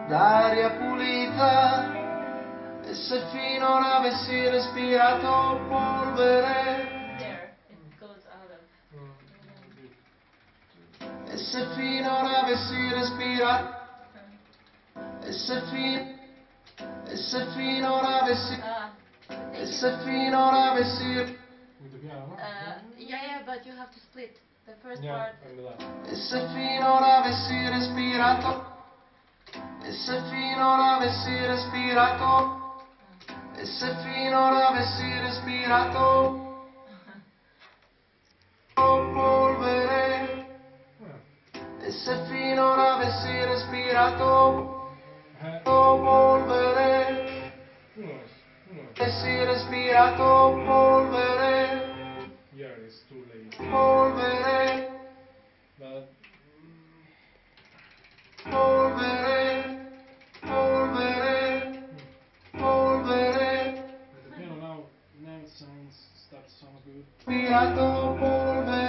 d'aria pulita, e se finora avessi respirato polvere, There, it goes out of. e se finora avessi respirato, e se finora avessi, e se finora avessi, Yeah, but you have to split the first part. e se finora avessi respirato, e se finora avessi respirato, e se finora avessi respirato polvere, e se finora avessi respirato polvere, avessi respirato polvere, Yeah, it's too late. polvere, But polvere, polvere, polvere, the piano now it sounds good. respirato polvere.